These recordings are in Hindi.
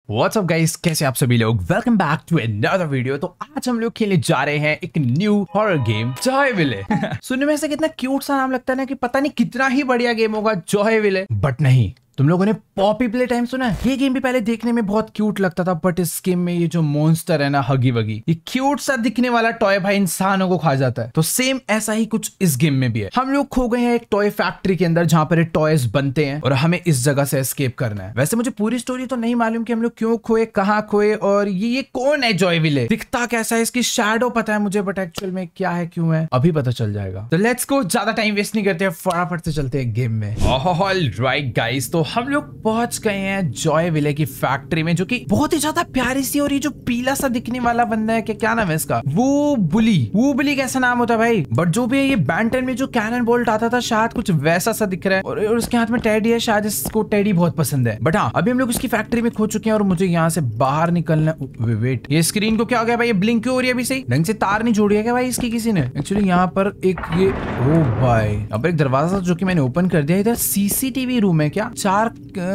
What's up guys, कैसे आप सभी लोग। Welcome back to another video. तो आज हम लोग खेलने जा रहे हैं एक न्यू हॉरर गेम जॉयविले। सुनने में से कितना क्यूट सा नाम लगता है ना कि पता नहीं कितना ही बढ़िया गेम होगा जॉयविले, बट नहीं। तुम लोगों ने पॉपी प्ले टाइम सुना है? ये गेम भी पहले देखने में बहुत क्यूट लगता था, बट इस गेम में ये जो मॉन्स्टर है ना, हगी वगी, ये क्यूट सा दिखने वाला टॉय भाई इंसानों को खा जाता है। तो सेम ऐसा ही कुछ इस गेम में भी है। हम लोग खो गए हैं एक टॉय फैक्ट्री के अंदर जहां पर ये टॉयज बनते हैं और हमें इस जगह से एस्केप करना है। वैसे मुझे पूरी स्टोरी तो नहीं मालूम कि हम लोग क्यों खोए, कहाँ खोए और ये कौन है जॉयविले, दिखता कैसा है, इसकी शैडो पता है मुझे, बट एक्चुअल में क्या है क्यों है अभी पता चल जाएगा। तो लेट्स गो, ज्यादा टाइम वेस्ट नहीं करते, फटाफट से चलते हैं गेम में। ऑलराइट गाइस, तो हम लोग पहुंच गए हैं जॉयविले की फैक्ट्री में, जो कि बहुत ही ज्यादा प्यारी सी। और ये जो पीला सा दिखने वाला बंदा है, क्या नाम है इसका, वो बुली कैसा नाम होता है भाई, बट जो भी है ये बैंटन में जो कैनन बोल्ट आता था शायद कुछ वैसा सा दिख रहा है। और उसके हाथ में टेडी है, शायद इसको टेडी बहुत पसंद है। बट हाँ, अभी हम लोग इसकी फैक्ट्री में खो चुके हैं और मुझे यहाँ से बाहर निकलना। वेट, ये स्क्रीन को क्या हो गया भाई, ये ब्लिंक क्यों हो रही है? अभी सही ढंग से तार नहीं जोड़ी है क्या भाई इसकी किसी ने? एक्चुअली यहाँ पर एक ये ओ भाई, यहाँ पर एक दरवाजा जो कि मैंने ओपन कर दिया। इधर सीसीटीवी रूम है क्या? 4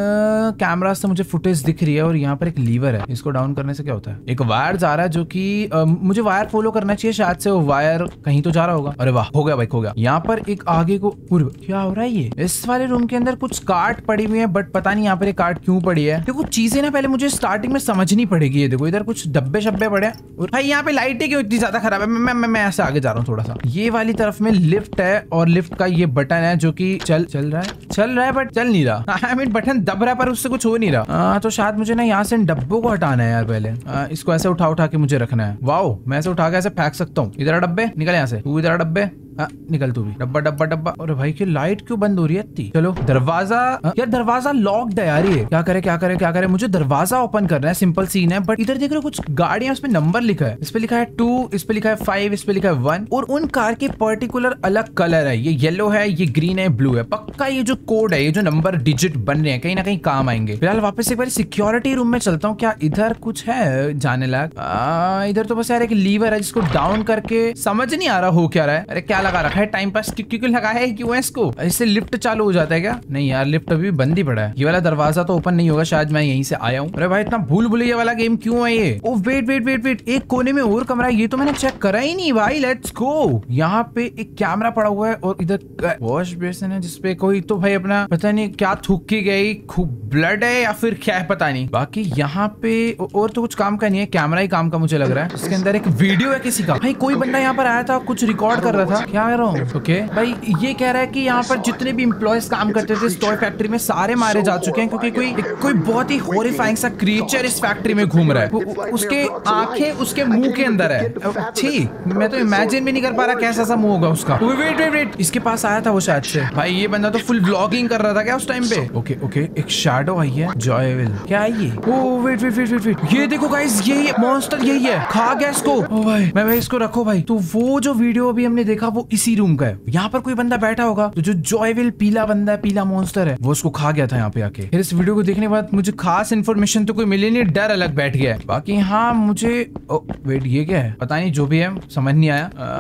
कैमरा से मुझे फुटेज दिख रही है और यहाँ पर एक लीवर है, इसको डाउन करने से क्या होता है? एक वायर जा रहा है जो कि मुझे वायर फॉलो करना चाहिए, शायद से वो वायर कहीं तो जा रहा होगा। अरे वाह, हो गया भाई, हो गया। यहाँ पर एक आगे को क्या हो रहा है? ये इस वाले रूम के अंदर कुछ कार्ड पड़ी हुई है, बट पता नहीं यहाँ पर एक कार्ड क्यों पड़ी है। देखो चीजें ना पहले मुझे स्टार्टिंग में समझनी पड़ेगी। ये देखो इधर कुछ डब्बे शब्बे पड़े हैं और भाई यहाँ पे लाइटें क्यों इतनी ज्यादा खराब है? मैं ऐसे आगे जा रहा हूँ थोड़ा सा। ये वाली तरफ में लिफ्ट है और लिफ्ट का ये बटन है जो कि चल रहा है बट चल नहीं रहा। आई मीन बटन दब रहा है पर उससे कुछ हो नहीं रहा। तो शायद मुझे ना यहाँ से इन डब्बों को हटाना है यार। पहले इसको ऐसे उठा के मुझे रखना है। वाओ, मैं ऐसे उठा के ऐसे फेंक सकता हूँ। इधर डब्बे निकल, यहाँ से तू इधर डब्बे निकल, तू भी डब्बा। अरे भाई की लाइट क्यों बंद हो रही है इतनी? चलो दरवाजा, यार दरवाजा लॉक्ड है यार। ये क्या करे? मुझे दरवाजा ओपन करना है, सिंपल सीन है। बट इधर देख रहे हो कुछ गाड़ियां, उसमें नंबर लिखा है। इस पे लिखा है 2, इस पे लिखा है 5, इस पे लिखा है 1 और उन कार के पर्टिकुलर अलग कलर है। ये येलो है, ये ग्रीन है, ब्लू है। पक्का ये जो कोड है, ये जो नंबर डिजिट बन रहे हैं कहीं ना कहीं काम आएंगे। फिलहाल वापस एक बार सिक्योरिटी रूम में चलता हूँ। क्या इधर कुछ है जाने लायक? इधर तो बस यार एक लीवर है जिसको डाउन करके समझ नहीं आ रहा हो क्या रहा है। अरे क्या लगा रखा है टाइम पास, क्यों लगाया है, क्यों है इसको? इससे लिफ्ट चालू हो जाता है क्या? नहीं यार, लिफ्ट अभी बंद ही पड़ा है। ये वाला दरवाजा तो ओपन नहीं होगा, शायद मैं यहीं से आया हूँ। अरे भाई इतना भूल भुलैया वाला गेम क्यों है ये? ओ वेट, एक कोने में और कमरा है, ये तो मैंने चेक करा ही नहीं भाई। Let's go. यहाँ पे एक कैमरा पड़ा हुआ है और इधर वॉश बेसिन है जिसपे कोई तो भाई अपना पता नहीं क्या थूक के गई, खूब ब्लड है या फिर क्या है पता नहीं। बाकी यहाँ पे और तो कुछ काम का नहीं है, कैमरा ही काम का मुझे लग रहा है। इसके अंदर एक वीडियो है किसी का। भाई कोई बंदा यहाँ पर आया था, कुछ रिकॉर्ड कर रहा था। क्या कर रहा हूँ? ओके भाई, ये कह रहा है कि यहाँ पर जितने भी एम्प्लॉयज काम करते थे इस टॉय फैक्ट्री में, सारे मारे जा चुके हैं क्योंकि कोई बहुत ही हॉरिफाइंग सा क्रिएचर इस फैक्ट्री में घूम रहा है। उसके आंखें उसके मुंह के अंदर है। छी, मैं तो इमेजिन भी नहीं कर पा रहा कैसा सा मुंह होगा उसका। वेट, इसके पास आया था वो शायद से। भाई ये बंदा तो फुल व्लॉगिंग कर रहा था क्या उस टाइम पे? ओके, एक शैडो आई है जॉयविल। क्या है ये? ओ वेट, ये देखो गाइस, ये मॉन्स्टर यही है, खा गया इसको। ओ भाई इसको रखो भाई। तो वो जो वीडियो अभी हमने देखा वो इसी रूम का है। यहाँ पर कोई बंदा बैठा होगा तो जो जॉयविल पीला बंदा है, पीला मॉन्स्टर है, वो उसको खा गया था यहाँ पे आके। फिर इस वीडियो को देखने के बाद मुझे खास इन्फॉर्मेशन तो कोई मिली नहीं, डर अलग बैठ गया है। बाकी हाँ मुझे वेट, ये क्या है पता नहीं, जो भी है समझ नहीं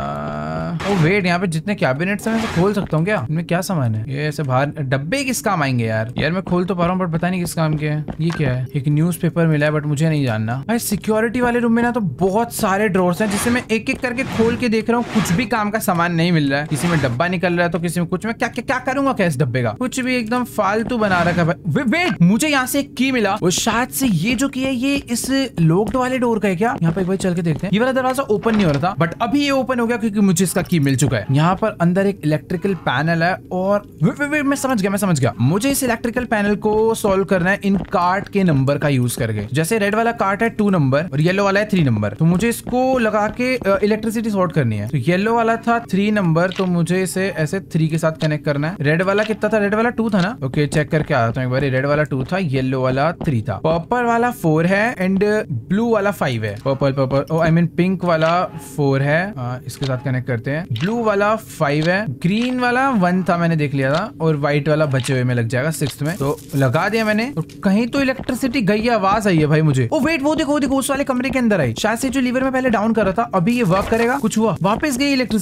आया। वेट, यहाँ पे जितने कैबिनेट्स हैं खोल सकता हूँ क्या? इनमें क्या सामान है? ये ऐसे बाहर डब्बे किस काम आएंगे यार? मैं खोल तो पा रहा हूँ पर पता नहीं किस काम के है। ये क्या है? एक न्यूज़पेपर मिला है बट मुझे नहीं जानना। भाई सिक्योरिटी वाले रूम में ना तो बहुत सारे ड्रॉर्स हैं जिसे मैं एक एक करके खोल के देख रहा हूँ, कुछ भी काम का सामान नहीं मिल रहा है। किसी में डब्बा निकल रहा है तो किसी में कुछ। मैं क्या करूंगा क्या इस डब्बे का? कुछ भी एकदम फालतू बना रखा है भाई। वेट, मुझे यहाँ से एक की मिला, वो शायद से ये जो की है ये इस लॉक्ड वाले डोर का है क्या? यहाँ पे एक बार चल के देखते हैं। ये वाला दरवाजा ओपन नहीं हो रहा था बट अभी ये ओपन हो गया क्योंकि मुझे इसका की मिल चुका है। यहाँ पर अंदर एक इलेक्ट्रिकल पैनल है और मैं समझ गया। मुझे इस इलेक्ट्रिकल पैनल को सॉल्व करना है इन कार्ड के नंबर का यूज करके। जैसे रेड वाला कार्ड है 2 नंबर और येलो वाला है 3 नंबर, तो मुझे इसको लगा के इलेक्ट्रिसिटी सॉर्ट करनी है। तो येलो वाला था 3 नंबर, तो मुझे इसे ऐसे 3 के साथ कनेक्ट करना है। रेड वाला कितना था? रेड वाला 2 था ना? ओके, चेक करके आता हूँ एक बार। रेड वाला 2 था, येलो वाला 3 था, पर्पल वाला 4 है एंड ब्लू वाला 5 है। पर्पल आई मीन पिंक वाला 4 है, इसके साथ कनेक्ट करते हैं। ब्लू वाला 5 है, ग्रीन वाला 1 था मैंने देख लिया था, और व्हाइट वाला बचे हुए में लग जाएगा 6th में। तो लगा दिया मैंने। तो कहीं तो इलेक्ट्रिसिटी गई, आवाज आई है भाई मुझे। ओ वेट, वो देखो उस वाले कमरे के अंदर आई। शायद से जो लीवर में पहले डाउन कर रहा था, अभी ये वर्क करेगा। कुछ हुआ, वापस गई इलेक्ट्रिसिटी। कहाँ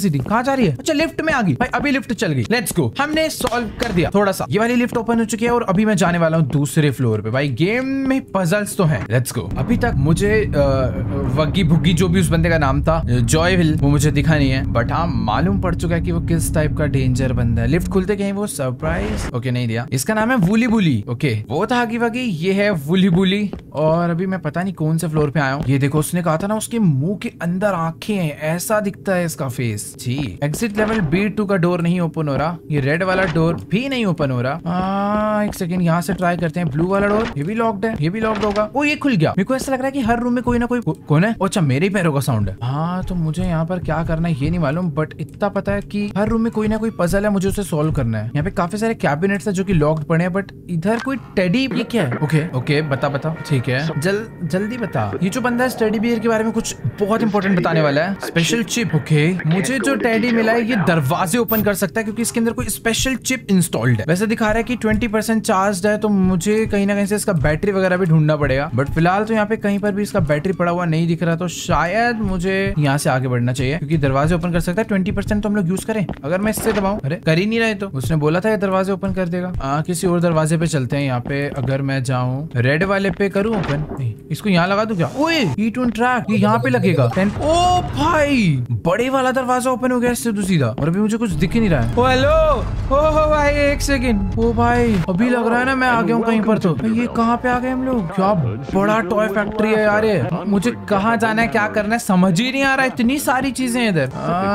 कहाँ जा रही है? अच्छा लिफ्ट में आ गई भाई, अभी लिफ्ट चल गई। लेट्स गो, हमने सॉल्व कर दिया थोड़ा सा। ये वाली लिफ्ट ओपन हो चुकी है और अभी मैं जाने वाला हूँ दूसरे फ्लोर पे। भाई गेम में पजल्स तो हैं। Let's go. अभी तक मुझे वग्गी भुग्गी जो भी उस बंदे का नाम था, जॉयविल, वो मुझे दिखा नहीं है, बट हाँ मालूम पड़ चुका है कि वो किस टाइप का डेंजर बंदा है। लिफ्ट खुलते कहीं वो सरप्राइज ओके नहीं दिया। इसका नाम है वूली बुली। ओके वो था हगी वगी, ये है वूली बुली। और अभी मैं पता नहीं कौन से फ्लोर पे आया हूँ। ये देखो उसने कहा था ना उसके मुंह के अंदर आंखें हैं, ऐसा दिखता है इसका फेस जी। एग्जिट लेवल B2 का डोर नहीं ओपन हो रहा, ये रेड वाला डोर भी नहीं ओपन हो रहा। एक सेकंड यहाँ से ट्राई करते हैं। ब्लू वाला डोर ये भी लॉक्ड है, ये भी लॉक्ड होगा। ओ ये खुल गया। मेरे को ऐसा लग रहा है कि हर रूम में कोई ना कोई कौन है। अच्छा मेरे ही पैरों का साउंड है। हाँ तो मुझे यहाँ पर क्या करना है ये नहीं मालूम, बट इतना पता है कि हर रूम में कोई ना कोई पजल है, मुझे उसे सोल्व करना है। यहाँ पे काफी सारे कैबिनेट्स है जो कि लॉक्ड पड़े हैं, बट इधर कोई टेडी, ये क्या है? ओके ओके बता बता, ठीक है जल्दी बता। ये जो बंदा है टेडी बियर के बारे में कुछ बहुत इंपॉर्टेंट बताने वाला है। Special chip. ओके मुझे जो टेडी मिला है ये दरवाजे ओपन कर सकता है क्योंकि इसके अंदर कोई स्पेशल चिप इंस्टॉल्ड है। वैसे दिखा रहा है कि 20% चार्ज है, तो मुझे कहीं ना कहीं से इसका बैटरी वगैरह भी ढूंढना पड़ेगा। बट फिलहाल तो यहाँ पे कहीं पर भी इसका बैटरी पड़ा हुआ नहीं दिख रहा, तो शायद मुझे यहाँ से आगे बढ़ना चाहिए क्योंकि दरवाजे ओपन कर सकता है। 20% तो हम लोग यूज करें। अगर मैं इससे दबाऊं, अरे कर ही नहीं रहे, तो उसने बोला था ये दरवाजे ओपन कर देगा। किसी और दरवाजे पे चलते हैं। यहाँ पे अगर मैं जाऊँ रेड वाले पे करूँ ओपन, इसको यहाँ लगा दूं क्या? ओए E2 ट्रैक ये यहाँ पे लगेगा। ओ भाई बड़े वाला दरवाजा ओपन हो गया इससे तो सीधा, और अभी मुझे कुछ दिख ही नहीं रहा है। ओ हेलो, ओ भाई एक सेकंड। ओ भाई अभी लग रहा है ना मैं आ गया हूँ कहीं पर। तो ये कहाँ पे आ गए हम लोग? क्या बड़ा टॉय फैक्ट्री है यार ये। मुझे कहाँ जाना है, क्या करना है समझ ही नहीं आ रहा है, इतनी सारी चीजें इधर।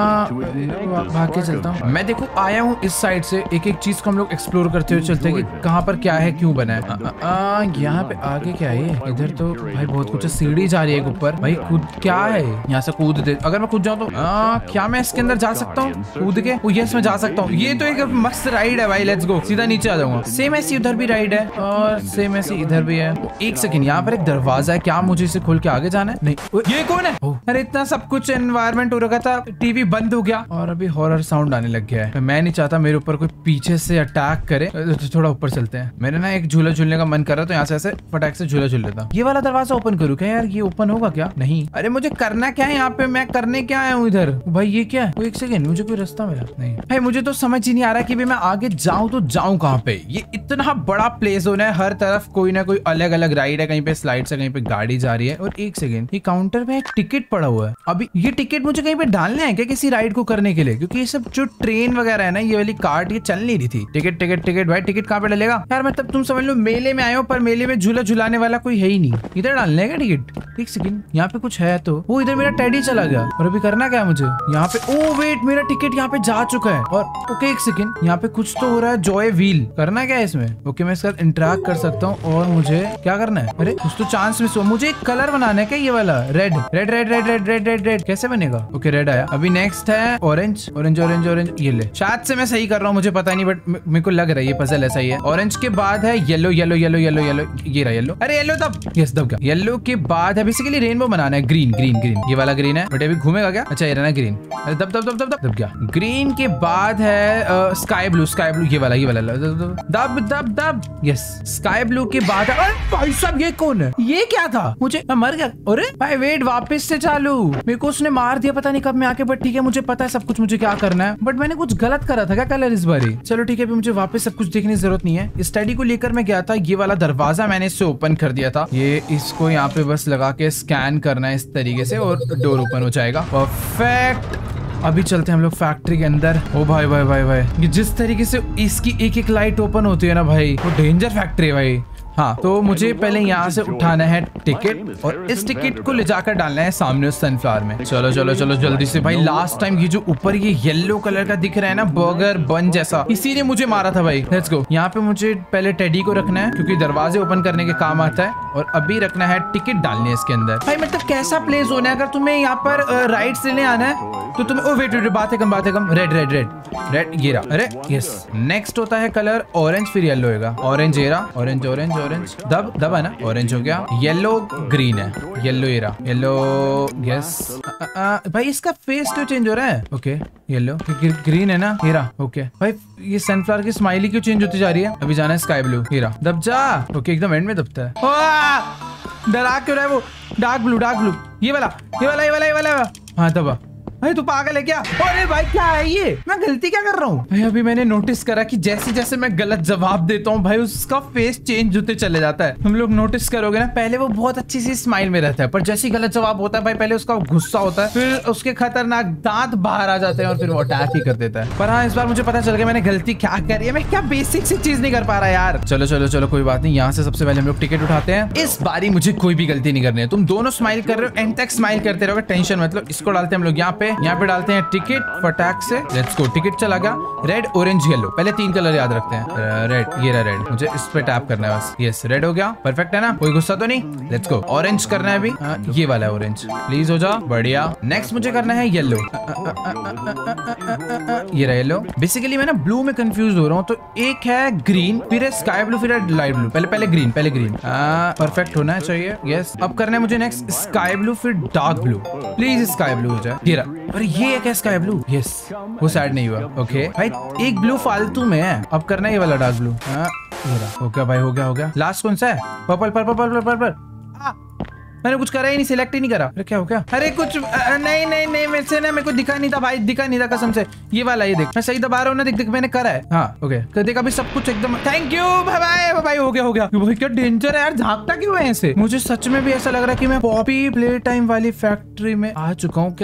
भाग के चलता हूँ मैं। देखो आया हूँ इस साइड से, एक एक चीज को हम लोग एक्सप्लोर करते हुए चलते हैं कि कहाँ पर क्या है, क्यों बना है। यहाँ पे आगे क्या है? इधर तो भाई बहुत कुछ, सीढ़ी जा रही है ऊपर। भाई कूद क्या है? यहाँ से कूद दे। अगर मैं कूद जाऊँ तो क्या मैं इसके अंदर जा सकता हूँ कूद के? यस मैं जा सकता हूँ। ये तो एक मस्त राइड है भाई। लेट्स गो, सीधा नीचे आ जाऊंगा। सेम ऐसी उधर भी राइड है और सेम ऐसी इधर भी है। एक सेकंड, यहाँ पर एक दरवाजा है, क्या मुझे इसे खोल के आगे जाना है? नहीं। ये कौन है? अरे इतना सब कुछ एनवायरमेंट हो रखा था, टीवी बंद हो गया और अभी हॉरर साउंड आने लग गया है। मैं नहीं चाहता मेरे ऊपर कोई पीछे से अटैक करे, तो थोड़ा ऊपर चलते हैं। मेरे ना एक झूला झूलने का मन कर रहा, तो यहाँ से ऐसे फटाक से झूला झूल लेता। ये वाला दरवाजा ओपन करूँ क्या यार? ये ओपन होगा क्या? नहीं। अरे मुझे करना क्या है यहाँ पे? मैं करने क्या आया हूँ इधर? भाई ये क्या है? एक सेकंड, मुझे कोई रास्ता मिला नहीं। भाई मुझे तो समझ ही नहीं आ रहा कि मैं आगे जाऊँ तो जाऊँ कहाँ पे। ये इतना बड़ा प्ले जोन है, हर तरफ कोई ना कोई अलग अलग राइड है, कहीं पे स्लाइड्स है, कहीं पे गाड़ी जा रही है। और एक सेकंड, ये काउंटर पे एक टिकट पड़ा हुआ है। अभी ये टिकट मुझे कहीं पे डालना है क्या किसी राइड को करने के लिए? क्योंकि ये सब जो ट्रेन वगैरह है ना, ये वाली कार्ड ये चल नहीं रही थी। टिकट टिकट टिकट भाई, टिकट कहाँ पे डलेगा यार? मतलब तुम समझ लो मेले में आए हो, पर मेले में झूला झुलाने वाला कोई है ही नहीं। इधर डालने का टिकट? एक सेकंड, यहाँ पे कुछ है तो। वो इधर मेरा टेडी चला गया और अभी करना क्या है मुझे यहाँ पे? ओ वेट, मेरा टिकट यहाँ पे जा चुका है। और ओके एक सेकंड, यहाँ पे कुछ तो हो रहा है। जॉय व्हील करना क्या है इसमें? ओके मैं इसके साथ इंटरेक्ट कर सकता हूँ। और मुझे क्या करना है? अरे कुछ तो चांस मिस हुआ। मुझे एक कलर बनाना है क्या? ये वाला red red red red red red red red कैसे बनेगा? ओके रेड आया। अभी नेक्स्ट है ऑरेंज ऑरेंज ऑरेंज ऑरेंज। ये ले, शायद से मैं सही कर रहा हूँ, मुझे पता नहीं, बट मेरे को लग रहा है ये पजल ऐसा ही है। ऑरेंज के बाद है yellow yellow yellow yellow yellow. ये रहा येलो। अरे येलो दब, यस दब गया। येलो के बाद है बेसिकली रेनबो बनाना है। ग्रीन ग्रीन ग्रीन, ये वाला ग्रीन है, बट अभी घूमेगा क्या? अच्छा ये रहना ग्रीन। अरे दब दब दब दब दब गया। ग्रीन के बाद है स्काई ब्लू। स्काई ब्लू ये वाला दब दब दब, यस। स्काई ब्लू के बाद है, भाई साहब ये कौन है? ये क्या था? मुझे मैं मर गया। अरे भाई वेट, वापस से चालू। मेरे को उसने मार दिया पता नहीं कब मैं आके, बट ठीक है मुझे पता है सब कुछ मुझे क्या करना है। बट मैंने कुछ गलत करा था क्या कलर इस बारी? चलो ठीक है, अभी मुझे वापस सब कुछ देखने की जरूरत नहीं है। स्टडी को लेकर मैं गया था, ये वाला दरवाजा मैंने इससे ओपन कर दिया था। ये इसको यहाँ पे बस लगा के स्कैन करना है इस तरीके से और डोर ओपन हो जाएगा। परफेक्ट। अभी चलते हैं हम लोग फैक्ट्री के अंदर। ओ भाई भाई भाई भाई, ये जिस तरीके से इसकी एक एक लाइट ओपन होती है ना भाई, वो डेंजर फैक्ट्री है भाई। हाँ तो मुझे पहले यहाँ से उठाना है टिकट और इस टिकट को ले जाकर डालना है सामने उस सनफ्लावर में। चलो चलो चलो जल्दी से भाई। लास्ट टाइम ये जो ऊपर ये येलो कलर का दिख रहा है ना, बर्गर बन जैसा, इसी ने मुझे मारा था भाई। Let's go. यहाँ पे मुझे पहले टेडी को रखना है क्योंकि दरवाजे ओपन करने के काम आता है, और अभी रखना है टिकट डालनी है इसके अंदर। भाई मतलब कैसा प्लेस होना है? अगर तुम्हें यहाँ पर राइड्स लेने आना है तो तुम्हें, ओ वेट वेट, बातें कम। रेड रेड रेड रेड, ये रहा। अरे यस। नेक्स्ट होता है कलर ऑरेंज, फिर येलो होगा। ऑरेंज ये रहा, ऑरेंज ऑरेंज ऑरेंज, दब दब है ना, ऑरेंज हो गया। येलो ग्रीन है, येलो ये रहा, येलो यस। भाई इसका फेस क्यों चेंज हो रहा है? ओके येलो ग्रीन है ना, ये रहा। ओके भाई ये सनफ्लावर की स्माइली क्यों चेंज होती जा रही है? अभी जाना है स्काई ब्लू, ये रहा, दब जा। ओके एकदम एंड में दबता है। डरा क्यों रहा है वो? डार्क ब्लू ये वाला हाँ दबा। भाई तू पागल है क्या? अरे भाई क्या है ये? मैं गलती क्या कर रहा हूँ भाई? अभी मैंने नोटिस करा कि जैसे जैसे मैं गलत जवाब देता हूँ भाई उसका फेस चेंज होते चले जाता है। हम लोग नोटिस करोगे ना, पहले वो बहुत अच्छी सी स्माइल में रहता है, पर जैसे ही गलत जवाब होता है भाई पहले उसका गुस्सा होता है, फिर उसके खतरनाक दांत बाहर आ जाते हैं और फिर वो अटैक ही कर देता है। पर हाँ, इस बार मुझे पता चल गया मैंने गलती क्या करी है। मैं क्या बेसिक सी चीज नहीं कर पा रहा यार। चलो चलो चलो कोई बात नहीं, यहाँ से सबसे पहले हम लोग टिकट उठाते हैं। इस बारी मुझे कोई भी गलती नहीं करनी है। तुम दोनों स्माइल कर रहे हो, एंड तक स्माइल करते रहोगे, टेंशन मतलब। इसको डालते हैं हम लोग यहाँ पे डालते हैं टिकट फटाक से। लेट्स गो, टिकट चला गया। रेड ऑरेंज येलो, पहले 3 कलर याद रखते हैं। रेड, ये रहा रेड, मुझे इस पे टैप करना है बस। यस, रेड हो गया, परफेक्ट है ना, कोई गुस्सा तो नहीं। लेट्स गो, ऑरेंज करना है अभी। ये वाला ऑरेंज प्लीज हो जा, बढ़िया। नेक्स्ट मुझे करना है येलो। ये रहा येलो। बेसिकली मैं ना ब्लू में कंफ्यूज हो रहा हूँ, तो एक है ग्रीन, फिर है स्काई ब्लू, फिर है लाइट ब्लू। पहले ग्रीन, परफेक्ट होना चाहिए। यस, अब करना है मुझे नेक्स्ट स्काई ब्लू, फिर dark blue. Please sky blue हो जाए। ये रहा, अरे ये क्या स्काई ब्लू? यस, वो साइड नहीं हुआ। ओके भाई, एक ब्लू फालतू में है। अब करना है ये वाला डार्क ब्लू। हो गया भाई, हो गया। लास्ट कौन सा है? Purple purple purple purple. मैंने कुछ करा ही नहीं, सिलेक्ट ही नहीं करा। अरे क्या हो गया? अरे कुछ नहीं मेरे से ना, मेरे को दिखा नहीं था भाई, दिखा नहीं था कसम से। ये वाला, ये देख, मैं सही दबा रहा हूँ ना, देख मैंने करा है। हाँ ओके, देख अभी सब कुछ एकदम। थैंक यू भाई, हो गया। भाई क्या डेंजर है यार, झांकता क्यों है ऐसे? मुझे सच में भी ऐसा लग रहा है कि मैं पॉपी प्ले टाइम वाली फैक्ट्री में आ चुका हूँ।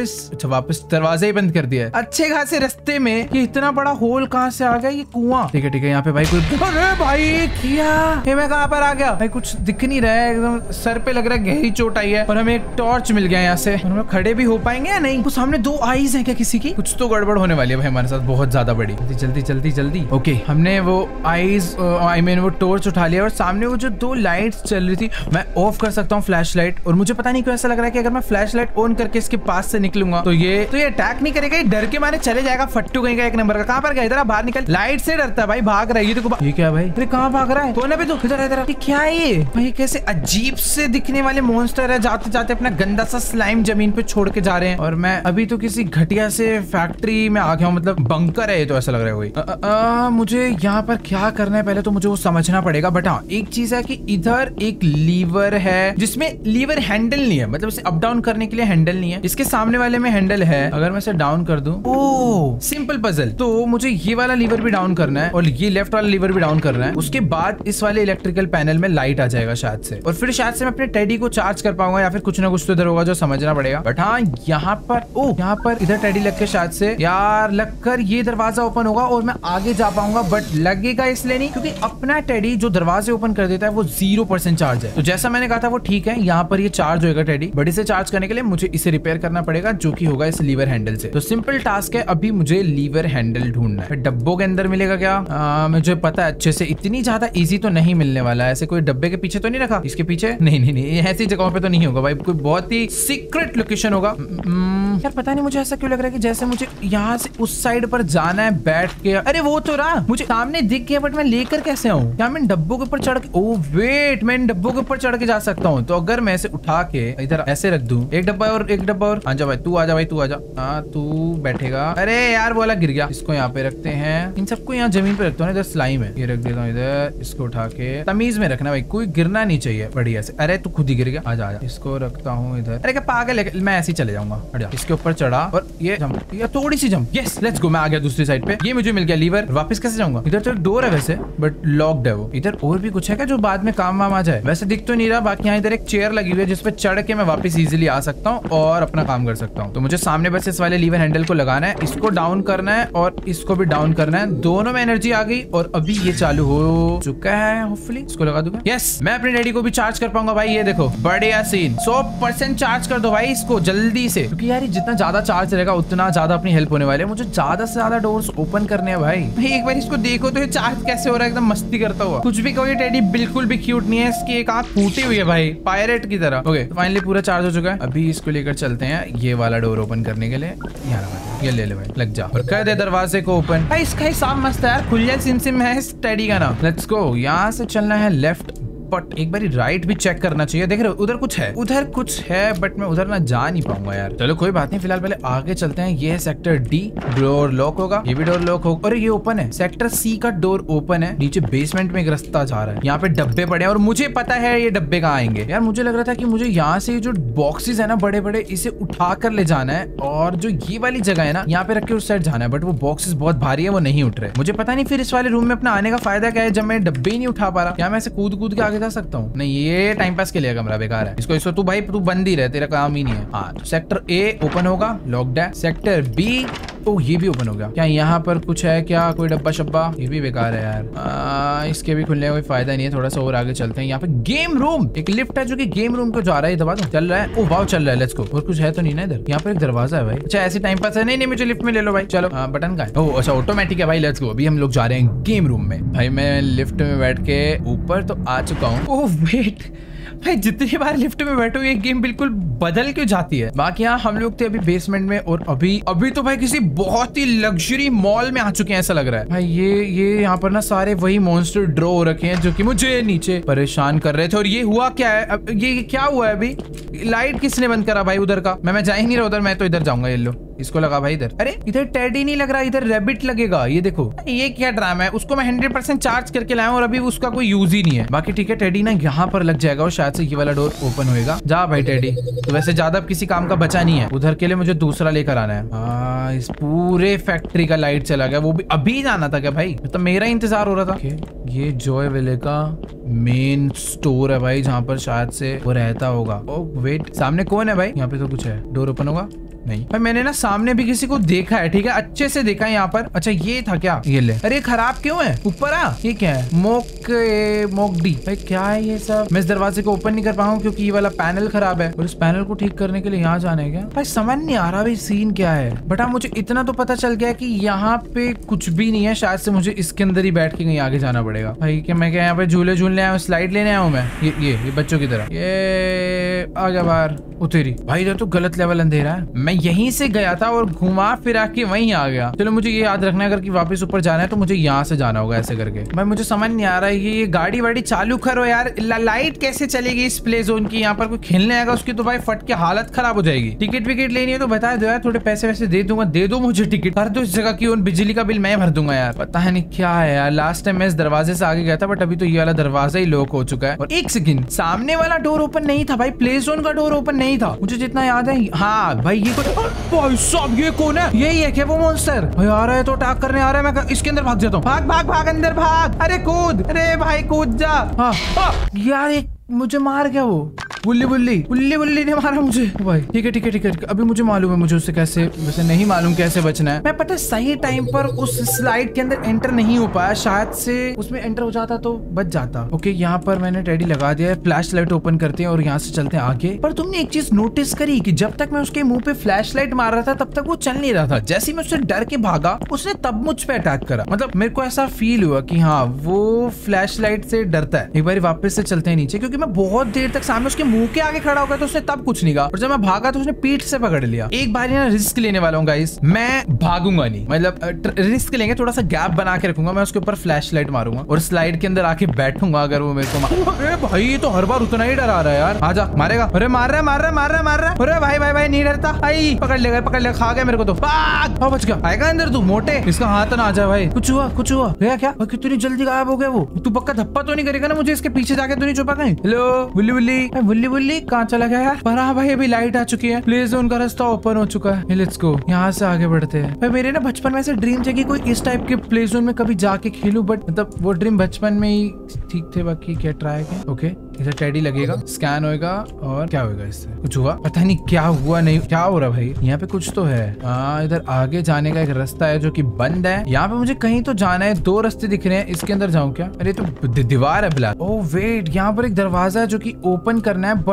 वापस दरवाजा ही बंद कर दिया है अच्छे खासे रास्ते में। ये इतना बड़ा होल कहाँ से आ गया? ये कुआं। ठीक है, यहाँ पे भाई कोई। अरे भाई क्या मैं कहाँ पर आ गया भाई? कुछ दिख नहीं रहा है, एकदम सर पे लग रहा है गहरी चोट आई है। और हमें एक टॉर्च मिल गया यहाँ से। और हम खड़े भी हो पाएंगे या नहीं? तो सामने 2 आईज है क्या किसी की? कुछ तो गड़बड़ होने वाली है भाई हमारे साथ, बहुत ज्यादा बड़ी। जल्दी। ओके, हमने वो आईज वो टॉर्च उठा लिया। और सामने वो जो 2 लाइट्स चल रही थी, मैं ऑफ कर सकता हूँ फ्लैश लाइट। और मुझे पता नहीं क्यों ऐसा लग रहा है कि अगर मैं फ्लैश लाइट ऑन करके इसके पास से निकलूंगा तो ये अटैक नहीं करेगा, डर के मारे चले जाएगा। फट्टू कहीं का 1 नंबर का। कहाँ पर गया? इधर बाहर निकल। लाइट से डरता है भाई, भाग रहा है। ये क्या भाई? अरे कहाँ भाग रहा है? कौन है तू? इधर। क्या है ये भाई? कैसे अजीब से दिखने वाले मॉन्स्टर है, जाते जाते अपना गंदा सा स्लाइम जमीन पे छोड़ के जा रहे हैं। और मैं अभी तो किसी घटिया से फैक्ट्री में आ गया हूँ, मतलब बंकर है ये तो, ऐसा लग रहा है कोई। मुझे यहाँ पर क्या करना है पहले तो मुझे वो समझना पड़ेगा। बट हाँ, एक चीज है कि इधर एक लीवर है जिसमें लीवर हैंडल नहीं है, मतलब इसे अप डाउन करने के लिए हैंडल नहीं है। इसके सामने वाले में हैंडल है। अगर मैं इसे डाउन कर दूं, ओह सिंपल पजल। तो मुझे ये वाला लीवर भी डाउन करना है और ये लेफ्ट वाला लीवर भी डाउन करना है। उसके बाद इस वाले इलेक्ट्रिकल पैनल में लाइट आ जाएगा शायद से, और फिर शायद से मैं अपने टेडी को चार्ज कर पाऊंगा, या फिर कुछ ना कुछ तो इधर होगा जो समझना पड़ेगा। बट हाँ, यहाँ पर इधर टेडी लग के शायद से यार लगकर ये दरवाजा ओपन होगा और मैं आगे जा पाऊंगा। बट लगेगा इसलिए नहीं क्योंकि अपना टेडी जो दरवाजे ओपन कर देता है वो 0% चार्ज है। तो जैसा मैंने कहा था वो ठीक है, यहाँ पर ये चार्ज होगा टेडी। बट इसे चार्ज करने के लिए मुझे इसे रिपेयर करना पड़ेगा, जो कि होगा इस लीवर हैंडल से। तो सिंपल टास्क है, अभी मुझे लीवर हैंडल ढूंढना है। डब्बों के अंदर मिलेगा क्या? मुझे पता है अच्छे से, इतनी ज्यादा इजी तो नहीं मिलने वाला है। ऐसे कोई डब्बे के पीछे तो नहीं रखा? इसके पीछे नहीं, ऐसी जगहों पे तो नहीं होगा भाई, कोई बहुत ही सीक्रेट लोकेशन होगा। यार पता नहीं मुझे ऐसा क्यों लग रहा है कि जैसे मुझे यहाँ से उस साइड पर जाना है बैठ के। अरे वो तो रहा, मुझे सामने दिख गया, बट मैं लेकर कैसे आऊँ? क्या मैं डब्बों के ऊपर चढ़ के? ओह वेट, मैं इन डब्बों के ऊपर चढ़ के जा सकता हूँ। तो अगर मैं इसे उठा के इधर ऐसे रख दूं, एक डब्बा और आजा भाई, तू आजा। हाँ तू बैठेगा। अरे यार वो वाला गिर गया। इसको यहाँ पे रखते हैं, इन सबको यहाँ जमीन पे रखता हूँ। इधर स्लाइम है, ये रख देता हूँ इधर। इसको उठा के तमीज में रखना भाई, कोई गिरना नहीं चाहिए बढ़िया से। अरे तू खुद ही गिर गया, आजा। इसको रखता हूँ इधर। अरे क्या पागल है, मैं ऐसे ही चले जाऊंगा। इसके ऊपर चढ़ा और ये जंप, ये थोड़ी सी जंप। यस लेट्स गो, मैं आ गया दूसरी साइड पे। ये मुझे मिल गया लीवर। वापस कैसे जाऊंगा? इधर तो डोर है वैसे, बट लॉक्ड है वो। इधर और भी कुछ है क्या जो बाद में काम वाम आ जाए? वैसे दिख तो नहीं रहा। बाकी यहाँ इधर एक चेयर लगी हुई है जिसपे चढ़ के मैं वापस इजीली आ सकता हूँ और अपना काम कर सकता हूँ। तो मुझे सामने बस इस वाले लीवर हैंडल को लगाना है, इसको डाउन करना है और इसको भी डाउन करना है। दोनों में एनर्जी आ गई और अभी ये चालू हो चुका है। होपफुली इसको लगा दूंगा। यस, मैं अपने डैडी को भी चार्ज कर पाऊंगा भाई। ये देखो बढ़िया सीन। 100% चार्ज कर दो भाई इसको जल्दी से, क्योंकि यार जितना ज्यादा चार्ज रहेगा उतना ज्यादा अपनी हेल्प होने वाली है। मुझे ज्यादा से ज्यादा डोर्स ओपन करने हैं भाई। एक बार इसको देखो तो ये चार्ज कैसे हो रहा है, एकदम मस्ती करता हुआ। कुछ भी कहो, ये टेडी बिल्कुल भी क्यूट नहीं है। इसकी एक आंख फूटी हुई है भाई, पायरेट की तरह। ओके तो फाइनली पूरा चार्ज हो चुका है। अभी इसको लेकर चलते हैं ये वाला डोर ओपन करने के लिए। ये ले ले भाई, लग जा और कर दे दरवाजे को ओपन। इसका हिसाब मस्त है यार, खुल जाए सिम है इस टेडी का नाम। लेट्स गो, यहाँ से चलना है लेफ्ट बट एक बार राइट भी चेक करना चाहिए। देख रहे हो उधर कुछ है बट मैं उधर ना जा नहीं पाऊंगा यार। चलो कोई बात नहीं, फिलहाल पहले आगे चलते हैं। ये सेक्टर डी, डोर लॉक होगा, ये भी डोर लॉक होगा। अरे ये ओपन है, सेक्टर सी का डोर ओपन है। नीचे बेसमेंट में एक रास्ता जा रहा है, यहाँ पे डब्बे पड़े हैं और मुझे पता है ये डब्बे कहाँ आएंगे। यार मुझे लग रहा था कि मुझे यहाँ से जो बॉक्सेस है ना बड़े बड़े, इसे उठा कर ले जाना है और जो ये वाली जगह है ना यहाँ पे रख के उस साइड जाना है, बट वो बॉक्सेस बहुत भारी है, वो नहीं उठ रहे। मुझे पता नहीं फिर इस वाले रूम में अपना आने का फायदा क्या है जब मैं डब्बे ही नहीं उठा पा रहा। क्या मैं ऐसे कूद के आगे जा सकता हूँ? नहीं, ये टाइम पास के लिए कमरा बेकार है। इसको तू भाई तू बंद ही रहे, तेरा काम ही नहीं है। हाँ, तो सेक्टर ए ओपन होगा, लॉक्ड है। सेक्टर बी, ओ ये भी ओपन हो गया। क्या यहाँ पर कुछ है क्या, कोई डब्बा शब्बा? ये भी बेकार है यार, इसके भी खुलने का कोई फायदा नहीं है। थोड़ा सा और आगे चलते हैं। यहाँ पे गेम रूम, एक लिफ्ट है जो कि गेम रूम को जा रहा है। दबा दो, चल रहा है। ओ वाव, चल रहा है, लेट्स गो। और कुछ है तो नहीं ना इधर? यहाँ पर एक दरवाजा है भाई। अच्छा ऐसे टाइम पास है? नहीं मुझे लिफ्ट में ले लो भाई। चलो बटन का है। ओ अच्छा ऑटोमेटिक है भाई, लेट्स गो। अभी हम लोग जा रहे हैं गेम रूम में। भाई मैं लिफ्ट में बैठ के ऊपर तो आ चुका हूँ। ओह वेट भाई, जितनी बार लिफ्ट में बैठो ये गेम बिल्कुल बदल क्यों जाती है। बाकी यहाँ हम लोग थे अभी बेसमेंट में और अभी तो भाई किसी बहुत ही लग्जरी मॉल में आ चुके हैं ऐसा लग रहा है भाई। ये यहाँ पर ना सारे वही मॉन्स्टर ड्रॉ हो रखे हैं जो कि मुझे नीचे परेशान कर रहे थे। और ये हुआ क्या है अब, ये क्या हुआ है अभी? लाइट किसने बंद करा भाई उधर का? मैं जा ही नहीं रहा उधर, मैं तो इधर जाऊंगा। ये लो, इसको लगा भाई इधर। अरे इधर टेडी नहीं लग रहा, इधर रैबिट लगेगा। ये देखो, ये क्या ड्रामा है? उसको मैं 100% चार्ज करके लाया और अभी उसका कोई यूज ही नहीं है। बाकी ठीक है, टेडी ना यहाँ पर लग जाएगा और शायद से ये वाला डोर ओपन होएगा। जा भाई टेडी, तो वैसे ज्यादा किसी काम का बचा नहीं है। उधर के लिए मुझे दूसरा लेकर आना है। इस पूरे फैक्ट्री का लाइट चला गया, वो भी अभी जाना था क्या भाई? तो मेरा इंतजार हो रहा था। ये जॉय विले का मेन स्टोर है भाई, जहाँ पर शायद से वो रहता होगा। ओ वेट, सामने कौन है भाई? यहाँ पे तो कुछ है। डोर ओपन होगा? नहीं भाई, मैंने ना सामने भी किसी को देखा है, ठीक है, अच्छे से देखा है यहाँ पर। अच्छा ये था क्या? ये ले। अरे खराब क्यों है? ऊपर आ। ये क्या है? मोकडी भाई, क्या है ये सब? मैं इस दरवाजे को ओपन नहीं कर पाऊँ क्योंकि ये वाला पैनल खराब है और इस पैनल को ठीक करने के लिए यहाँ जाना है क्या? भाई समझ नहीं आ रहा भाई सीन क्या है। बट हाँ, मुझे इतना तो पता चल गया कि यहाँ पे कुछ भी नहीं है। शायद से मुझे इसके अंदर ही बैठ के कहीं आगे जाना पड़ेगा। भाई क्या मैं क्या यहाँ पे झूले झूलने आया हूँ, स्लाइड लेने आया हूँ मैं? ये बच्चों की तरह। ये आ गया बाहर, उतेरी भाई। इधर तो गलत लेवल अंधेरा है। मैं यहीं से गया था और घुमा फिरा के वहीं आ गया। चलो मुझे ये याद रखना है, अगर कि वापस ऊपर जाना है तो मुझे यहाँ से जाना होगा ऐसे करके। भाई मुझे समझ नहीं आ रहा है, ये गाड़ी वाड़ी चालू करो यार। लाइट कैसे चलेगी इस प्ले जोन की? यहाँ पर कोई खेलने आएगा उसकी तो भाई फट के हालत खराब हो जाएगी। टिकट विकेट लेनी है तो बता दो यार, थोड़े पैसे वैसे दे दूंगा। दे दो मुझे टिकट, भर दो इस जगह की, बिजली का बिल मैं भर दूंगा यार। पता है नहीं क्या है यार। लास्ट टाइम मैं इस दरवाजे से आगे गया था बट अभी तो ये वाला दरवाजा ही लॉक हो चुका है। और एक सेकंड, सामने वाला डोर ओपन नहीं था भाई, प्ले जोन का डोर ओपन नहीं था मुझे जितना याद है। हाँ भाई ये भाई साहब, ये कौन है? यही है क्या वो मॉन्स्टर? भाई आ रहा है तो अटैक करने आ रहा है। मैं इसके अंदर भाग जाता हूँ। भाग अंदर भाग। अरे कूद, अरे भाई कूद जा। हाँ यार, एक मुझे मार गया वो। बुल्ली ने मारा मुझे भाई। ठीक है, अभी मुझे मालूम है मुझे उससे कैसे, वैसे नहीं मालूम कैसे बचना है। मैं पता सही टाइम पर उस स्लाइड के अंदर एंटर नहीं हो पाया, शायद से उसमें एंटर हो जाता तो बच जाता। ओके, यहाँ पर मैंने टेडी लगा दिया है। फ्लैश लाइट ओपन करते हैं और यहाँ से चलते हैं आगे। पर तुमने एक चीज नोटिस करी कि जब तक मैं उसके मुंह पे फ्लैश लाइट मार रहा था तब तक वो चल नहीं रहा था। जैसे ही मैं उससे डर के भागा उसने तब मुझ पे अटैक करा। मतलब मेरे को ऐसा फील हुआ कि हाँ वो फ्लैश लाइट से डरता है। एक बार वापस से चलते हैं नीचे, क्योंकि मैं बहुत देर तक सामने उसके मुंह के आगे खड़ा होगा तो उसने तब कुछ नहीं कहा और जब मैं भागा तो उसने पीठ से पकड़ लिया। एक बार ना रिस्क लेने वाला हूँ गाइस, मैं भागूंगा नहीं, मतलब रिस्क लेंगे, थोड़ा सा गैप बना के रखूंगा। मैं उसके ऊपर फ्लैश लाइट मारूंगा और स्लाइड के अंदर आके बैठूंगा अगर वो मेरे को अरे भाई ये तो हर बार उतना ही डरा रहा है यार। आजा, मारेगा। अरे मार रहा। अरे भाई नहीं डरता भाई। पकड़ लेगा, खा गया मेरे को तो। बच गया। आएगा अंदर तू मोटे, इसका हाथ ना आ जाए भाई। कुछ हुआ क्या? कितनी जल्दी गायब हो गया वो। तू पक्का धप्पा तो नहीं करेगा ना मुझे इसके पीछे जाके? तू नहीं छुपा कहीं? हेलो बुल्ली कहाँ चला गया यार? पर हाँ भाई अभी लाइट आ चुकी है, प्ले जोन का रास्ता ओपन हो चुका है। लेट्स गो, यहाँ से आगे बढ़ते हैं। भाई मेरे ना बचपन में ऐसे ड्रीम थे कि कोई इस टाइप के प्ले जोन में कभी जाके खेलूं, बट मतलब वो ड्रीम बचपन में ही ठीक थे। बाकी क्या ट्राई किया। ओके, इधर टेडी लगेगा, स्कैन होएगा और क्या होएगा इससे? कुछ हुआ? पता नहीं क्या हुआ, नहीं क्या हो रहा भाई। यहाँ पे कुछ तो है। इधर आगे जाने का एक रास्ता है जो कि बंद है। यहाँ पे मुझे कहीं तो जाना है, 2 रास्ते दिख रहे हैं। इसके अंदर जाऊँ क्या? अरे तो दीवार है ब्लैक। ओह वेट, यहाँ पर एक दरवाजा है जो कि ओपन करना है बट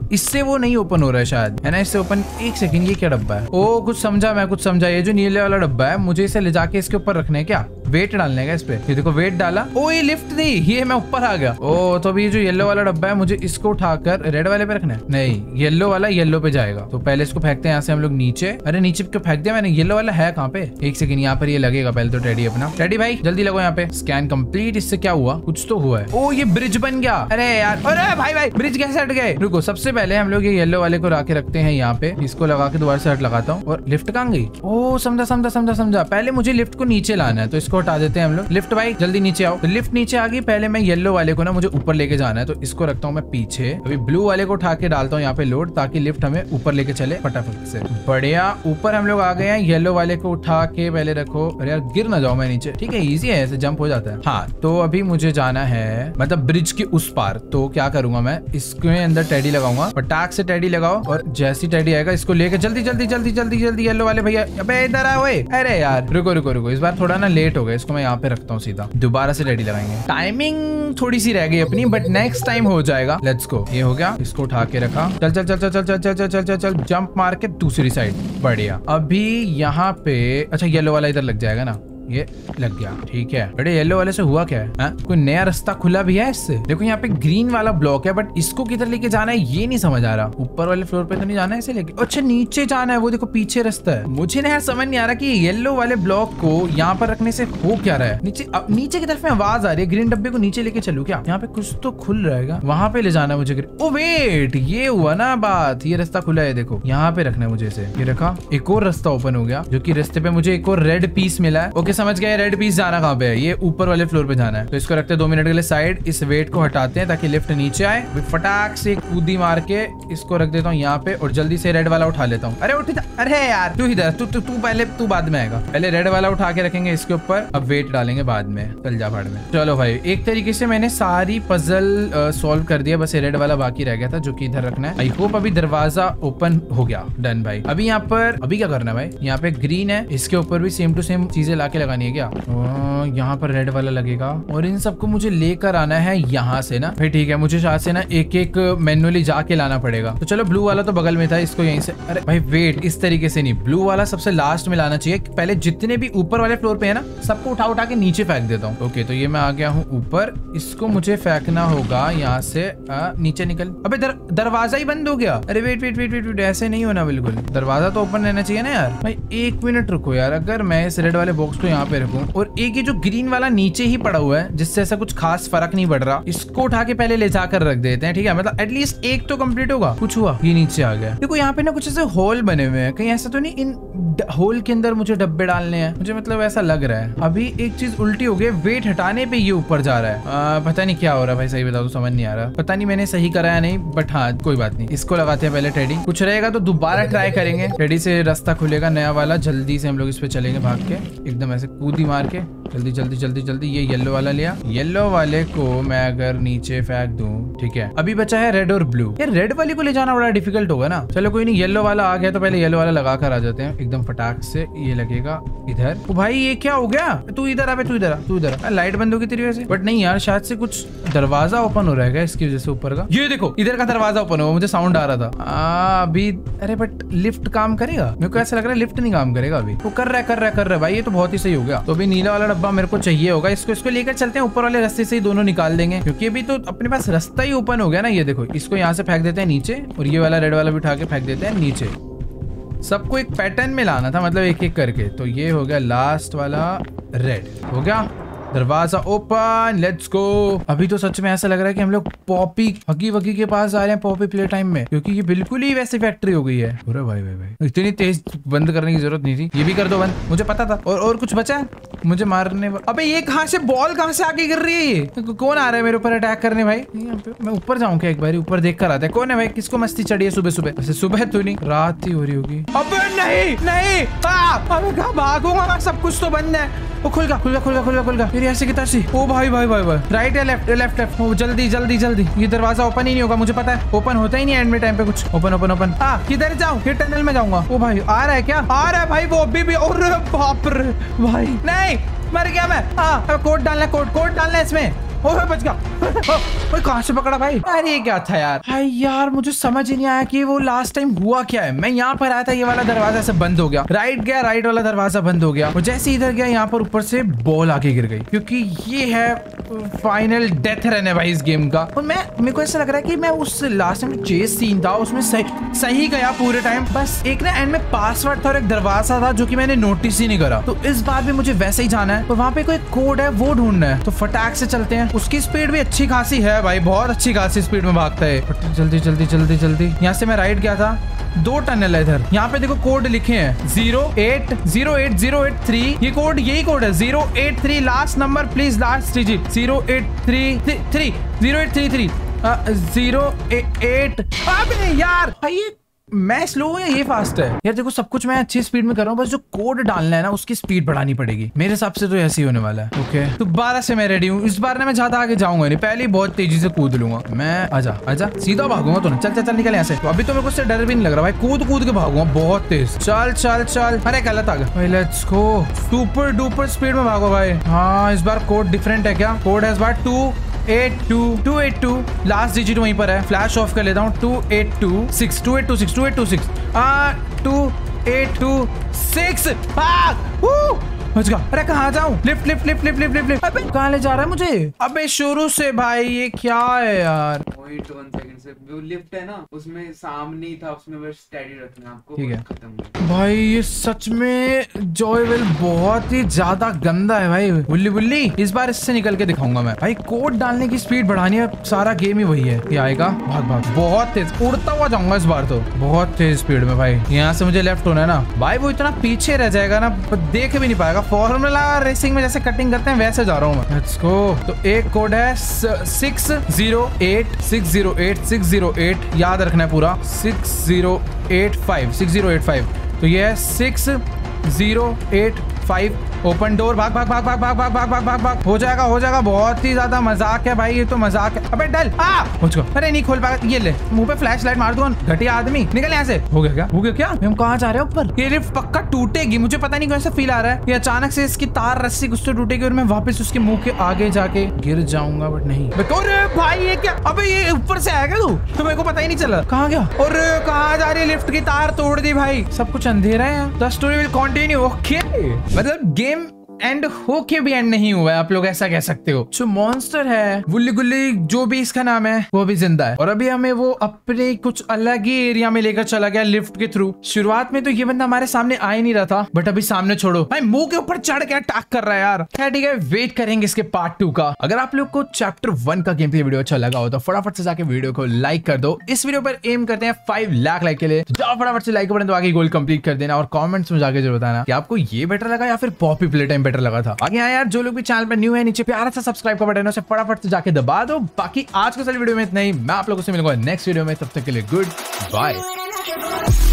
इससे वो नहीं ओपन हो रहा है शायद, है ना? इससे ओपन, एक सेकंड, ये क्या डब्बा है? ओ कुछ समझा, मैं कुछ समझा। ये जो नीले वाला डब्बा है, मुझे इसे ले जाके इसके ऊपर रखना है क्या? वेट डालने का इस पे। ये देखो वेट डाला। ओ ये लिफ्ट दी, ये मैं ऊपर आ गया। ओ तो अभी ये जो येलो वाला डब्बा है, मुझे इसको उठाकर रेड वाले पे रखना है। नहीं, येलो वाला येलो पे जाएगा। तो पहले इसको फेंकते हैं यहाँ से हम लोग नीचे। अरे नीचे क्यों फेंक दिया मैंने? येलो वाला है कहाँ पे? एक सेकंड, यहाँ पर ये लगेगा पहले तो। टेडी अपना, टेडी भाई जल्दी लगो यहाँ पे। Scan complete. इससे क्या हुआ? कुछ तो हुआ है। ओ ये ब्रिज बन गया। अरे यार, अरे भाई भाई ब्रिज कैसे हट गए? रुको, सबसे पहले हम लोग ये येलो वाले को लाके रखते हैं यहाँ पे। इसको लगा के दोबारा से हट लगाता हूँ। और लिफ्ट कहाँ गई? ओ समझा समझा समझा समझा। पहले मुझे लिफ्ट को नीचे लाना है, तो इसको हटा देते हैं हम लोग। लिफ्ट भाई जल्दी नीचे आओ। तो लिफ्ट नीचे आ गई। पहले मैं येलो वाले को ना, मुझे ऊपर लेके जाना है, तो इसको रखता हूँ मैं पीछे। अभी ब्लू वाले को उठा के डालता हूँ यहाँ पे लोड, ताकि लिफ्ट हमें ऊपर लेके चले फटाफट से। बढ़िया, ऊपर हम लोग आ गए हैं। येलो वाले को उठा के पहले रखो। अरे यार गिर ना जाओ मैं नीचे। ठीक है, इजी है, ऐसे जंप हो जाता है। हाँ, तो अभी मुझे जाना है मतलब ब्रिज के उस पार। तो क्या करूंगा मैं, इसके अंदर टेडी लगाऊंगा। फटाक से टेडी लगाओ, और जैसी टेडी आएगा इसको लेके जल्दी जल्दी जल्दी जल्दी जल्दी येलो वाले भैया, अबे इधर आ। अरे यार रुको रुको रुको, इस बार थोड़ा ना लेट हो गया। इसको मैं यहाँ पे रखता हूँ सीधा, दोबारा से टेडी लगाएंगे। टाइमिंग थोड़ी सी रह गई अपनी, बट नेक्स्ट टाइम हो जाएगा। Let's go. ये हो गया, इसको उठा के रखा। चल चल चल चल चल चल चल चल चल चल चल, जंप मार के दूसरी साइड। बढ़िया। अभी यहाँ पे अच्छा येलो वाला इधर लग जाएगा ना, ये लग गया। ठीक है, अरे येलो वाले से हुआ क्या है? हा? कोई नया रास्ता खुला भी है इससे? देखो यहाँ पे ग्रीन वाला ब्लॉक है, बट इसको किधर लेके जाना है ये नहीं समझ आ रहा। ऊपर वाले फ्लोर पे तो नहीं जाना है इसे लेके। अच्छा नीचे जाना है, वो देखो पीछे रास्ता है। मुझे ना यार समझ नहीं आ रहा कि येलो वाले ब्लॉक को यहाँ पर रखने से हो क्या रहा है। नीचे की तरफ में आवाज आ रही है। ग्रीन डब्बे को नीचे लेके चलूं क्या? यहाँ पे कुछ तो खुल रहेगा, वहां पे ले जाना है मुझे। ओ वेट, ये हुआ ना बात, ये रास्ता खुला है। देखो यहाँ पे रखना है मुझे इसे। ये रखा, एक और रास्ता ओपन हो गया, जो की रास्ते पे मुझे एक और रेड पीस मिला है। ओके समझ गया, रेड पीस जाना कहाँ पे है? ये ऊपर वाले फ्लोर पे जाना है। तो इसको रखते हैं 2 मिनट के लिए साइड। इस वेट को हटाते हैं ताकि लिफ्ट नीचे आए। फटाक से कूदी मार के इसको रख देता हूँ यहाँ पे, और जल्दी से रेड वाला उठा लेता हूँ। अरे उठ, अरे यार तू इधर, तू पहले, तू बाद में आएगा। पहले रेड वाला उठा के रखेंगे इसके ऊपर, अब वेट डालेंगे बाद में। चल जा भाड़ में। चलो भाई, एक तरीके से मैंने सारी पजल सॉल्व कर दिया, बस ये रेड वाला बाकी रह गया था, जो कि इधर रखना है। आई होप अभी दरवाजा ओपन हो गया। डन भाई। अभी यहाँ पर अभी क्या करना है भाई? यहाँ पे ग्रीन है, इसके ऊपर भी सेम टू सेम चीजें लाके लगानी है क्या? यहाँ पर रेड वाला लगेगा, और इन सबको मुझे लेकर आना है यहाँ से ना भाई। ठीक है, मुझे शायद से ना एक एक मैनुअली जाके लाना पड़ेगा। तो चलो ब्लू वाला तो बगल में था, इसको यहीं से। अरे भाई वेट, इस तरीके से नहीं, ब्लू वाला सबसे लास्ट में लाना चाहिए। पहले जितने भी ऊपर वाले फ्लोर पे है ना, सबको उठा उठा के नीचे फेंक देता हूँ। ओके, तो ये मैं आ गया हूँ ऊपर। इसको मुझे फेंकना होगा यहाँ से नीचे। निकल। अबे दरवाजा ही बंद हो गया। अरे wait wait wait wait wait, ऐसे नहीं होना बिल्कुल, दरवाजा तो ओपन रहना चाहिए ना यार। भाई 1 मिनट रुको यार, अगर मैं इस रेड वाले बॉक्स को यहाँ पे रखूँ, और एक ये जो ग्रीन वाला नीचे ही पड़ा हुआ है, जिससे ऐसा कुछ खास फर्क नहीं पड़ रहा, इसको उठा के पहले ले जाकर रख देते हैं। ठीक है, मतलब एटलीस्ट एक तो कंप्लीट होगा। कुछ हुआ, ये नीचे आ गया। देखो यहाँ पे ना कुछ ऐसे होल बने हुए हैं, कहीं ऐसा तो नहीं इन होल के अंदर मुझे डब्बे डालने हैं? मुझे मतलब ऐसा लग रहा है। अभी एक चीज उल्टी हो गई, वेट हटाने पे ये ऊपर जा रहा है। पता नहीं क्या हो रहा है भाई, सही बता दो, समझ नहीं आ रहा। पता नहीं मैंने सही करा या नहीं, बट हाँ कोई बात नहीं। इसको लगाते हैं पहले टेडी। कुछ रहेगा तो दोबारा ट्राई करेंगे। टेडी से रास्ता खुलेगा नया वाला। जल्दी से हम लोग इस पे चलेंगे भाग के, एकदम ऐसे कूदी मार के। जल्दी जल्दी जल्दी जल्दी। ये येलो वाला लिया। येलो वाले को मैं अगर नीचे फेंक दूं, ठीक है। अभी बचा है रेड और ब्लू। यार रेड वाले को ले जाना बड़ा डिफिकल्ट होगा ना। चलो कोई नहीं, येलो वाला आ गया तो पहले येलो वाला लगा कर आ जाते हैं एकदम फटाक से। ये लगेगा इधर। ओ भाई ये क्या हो गया? तू इधर आ, तू इधर आ, तू इधर आ। लाइट बंद होगी तेरी वजह से। बट नहीं यार, शायद से कुछ दरवाजा ओपन हो रहेगा इसकी वजह से ऊपर का। ये देखो इधर का दरवाजा ओपन हुआ, मुझे साउंड आ रहा था। अभी अरे बट लिफ्ट काम करेगा? मेरे को ऐसा लग रहा है लिफ्ट नहीं काम करेगा अभी। वो कर रहा है भाई, ये तो बहुत ही सही हो गया। तो अभी नीला वाला डब्बा मेरे को चाहिए होगा। इसको लेकर चलते हैं, ऊपर वाले रास्ते से ही दोनों निकाल देंगे, क्योंकि अभी तो अपने पास रास्ता ही ओपन हो गया ना। ये देखो, इसको यहाँ से फेंक देते हैं नीचे, और ये वाला रेड वाला भी उठा के फेंक देते हैं नीचे। सबको एक पैटर्न में लाना था, मतलब एक एक करके। तो ये हो गया लास्ट वाला रेड, हो गया दरवाजा ओपन। Let's go. अभी तो सच में ऐसा लग रहा है कि हम लोग पॉपी हगी वगी के पास आ रहे हैं, पॉपी प्ले टाइम में, क्योंकि ये बिल्कुल ही वैसी फैक्ट्री हो गई है। अरे भाई भाई भाई, इतनी तेज बंद करने की जरूरत नहीं थी। ये भी कर दो बंद, मुझे पता था। और कुछ बचा है मुझे मारने? अबे ये कहाँ से बॉल कहाँ से आगे गिर रही है? ये कौन आ रहा है मेरे ऊपर अटैक करने भाई? मैं ऊपर जाऊँ क्या? एक बार ऊपर देख कर आता है कौन है भाई? किसको मस्ती चढ़ी है सुबह सुबह? वैसे सुबह तो नहीं, रात ही हो रही होगी। अबे नहीं नहीं, अबे कहाँ भागूंगा? सब कुछ तो बंद है। वो खुल गया। फिर ऐसे की तरह। ओ भाई भाई भाई भाई, राइट या लेफ्ट? लेफ्ट। ओ जल्दी जल्दी जल्दी। ये दरवाजा ओपन ही नहीं होगा, मुझे पता है। ओपन होता ही नहीं एंड में टाइम पे कुछ। ओपन। किधर जाऊँ? फिर टनल में जाऊंगा। ओ भाई आ रहा है क्या? आ रहा है भाई, वो अभी भी। और बाप रे भाई, नहीं मर गया मैं। कोड डालना है, कोड डालना है इसमें। ओए बच गया। ओए कहाँ से पकड़ा भाई? अरे क्या था यार? भाई यार मुझे समझ ही नहीं आया कि वो लास्ट टाइम हुआ क्या है। मैं यहाँ पर आया था, ये वाला दरवाजा से बंद हो गया, राइट गया, राइट वाला दरवाजा बंद हो गया, और जैसे इधर गया यहाँ पर ऊपर से बॉल आके गिर गई, क्योंकि ये है फाइनल डेथ रन है भाई इस गेम का। और मेरे को ऐसा लग रहा है कि मैं उस लास्ट टाइम चेस सीन था उसमें सही गया पूरे टाइम, बस एक ना एंड में पासवर्ड था और एक दरवाजा था जो कि मैंने नोटिस ही नहीं करा। तो इस बार भी मुझे वैसे ही जाना है, और वहाँ पे कोई कोड है वो ढूंढना है, तो फटाक से चलते हैं। उसकी स्पीड भी अच्छी खासी है भाई, बहुत अच्छी खासी स्पीड में भागता है। जल्दी जल्दी जल्दी जल्दी। यहाँ से मैं राइट गया था, 2 टनल है इधर। यहाँ पे देखो कोड लिखे हैं 0808083। ये कोड यही कोड है 083, last number please, last digit 08333 08333 08। अबे यार भाई मैं स्लो हूँ या ये फास्ट है? यार देखो सब कुछ मैं अच्छी स्पीड में कर रहा हूँ, बस जो कोड डालना है ना उसकी स्पीड बढ़ानी पड़ेगी। मेरे हिसाब से तो ऐसे ही होने वाला है। ओके दोबारा से मैं रेडी हूँ। इस बार ना मैं ज्यादा आगे जाऊंगा नहीं, पहले ही बहुत तेजी से कूद लूंगा मैं। आजा आजा, सीधा भागूंगा। तो चल चल चल निकल यहाँ से। तो अभी तो मेरे को उससे डर भी नहीं लग रहा भाई, कूद कूद के भागूंगा बहुत तेज। चल चल चल, अरे गलत आ गया भाई। Let's go, super duper speed में भागो भाई। हाँ इस बार कोड डिफरेंट है क्या? कोड है इस बार 282 लास्ट डिजिट वहीं पर है। फ्लैश ऑफ कर लेता हूँ। 2826 2826 2826 2826 बच गया। अरे कहाँ जाऊँ? Lift lift lift lift lift lift. अबे कहाँ ले जा रहा है मुझे? अबे शुरू से भाई ये क्या है यार? Wait 1 second से वो लिफ्ट है ना, उसमें सामने ही था, उसमें बस स्टेडी रखना आपको। ठीक है खत्म भाई। ये सच में जॉयवेल बहुत ही ज्यादा गंदा है भाई। बुल्ली बुल्ली इस बार इससे निकल के दिखाऊंगा मैं भाई। कोड डालने की स्पीड बढ़ानी है, सारा गेम ही वही है। ये आएगा, भाग भाग, बहुत तेज उड़ता हुआ जाऊंगा इस बार तो, बहुत तेज स्पीड में भाई। यहाँ से मुझे लेफ्ट होना है ना भाई, वो इतना पीछे रह जाएगा ना देख भी नहीं पाएगा। फॉर्मूला रेसिंग में जैसे कटिंग करते हैं वैसे जा रहा हूँ मैं। Let's go. तो एक कोड है 608 याद रखना है पूरा। 6085 तो ये है 6085। ओपन डोर, भाग भाग भाग भाग भाग भाग भाग भाग भाग भाग। हो जाएगा। बहुत ही ज्यादा मजाक है भाई, ये तो मजाक है। अबे डल मुझको, अरे नहीं खोल पाएगा। ये ले मुंह पे फ्लैश लाइट मार दूं घटिया आदमी, निकल यहाँ से। हो गया क्या? हम कहाँ जा रहे हैं? ऊपर। ये लिफ्ट पक्का टूटेगी, मुझे पता नहीं कैसा फील आ रहा है। ये अचानक से इसकी तार रस्सी कुछ तो टूटेगी और मैं वापस उसके मुंह के आगे जाके गिर जाऊंगा, बट नहीं। अरे भाई ये क्या? अबे ये ऊपर से आएगा तू? तो मेरे को पता ही नहीं चला कहाँ गया। और कहाँ जा रही है? लिफ्ट की तार तोड़ दी भाई। सब कुछ अंधेरा है। The story will continue. Okay मतलब गेम एंड होके भी एंड नहीं हुआ है, आप लोग ऐसा कह सकते हो। जो मॉन्स्टर है गुल्ली गुल्ली जो भी इसका नाम है वो भी जिंदा है, और अभी हमें वो अपने कुछ अलग ही एरिया में लेकर चला गया लिफ्ट के थ्रू। शुरुआत में तो ये बंदा हमारे सामने आ ही नहीं रहा था, बट अभी सामने छोड़ो भाई, मुंह के ऊपर चढ़ के अटैक कर रहा है यार। खैर ठीक है, वेट करेंगे इसके पार्ट 2 का। अगर आप लोग को चैप्टर 1 का गेम प्ले वीडियो अच्छा लगा हो तो फटाफट से जाके वीडियो को लाइक कर दो। इस वीडियो पर एम करते हैं 5 लाख लाइक के लिए, जाओ फटाफट से लाइक बटन दबा के गोल कंप्लीट कर देना, और कमेंट्स में जाके जरूर बताना कि आपको ये बेटर लगा या फिर पॉपी प्ले टाइम बेटर लगा था। आगे यार जो लोग भी चैनल पर न्यू है, नीचे प्यारा सा सब्सक्राइब का बटन है, उसे फटाफट से जाके दबा दो। बाकी आज के सारी वीडियो में इतना ही, मैं आप लोगों से मिलूंगा नेक्स्ट वीडियो में, तब तक के लिए गुड बाय।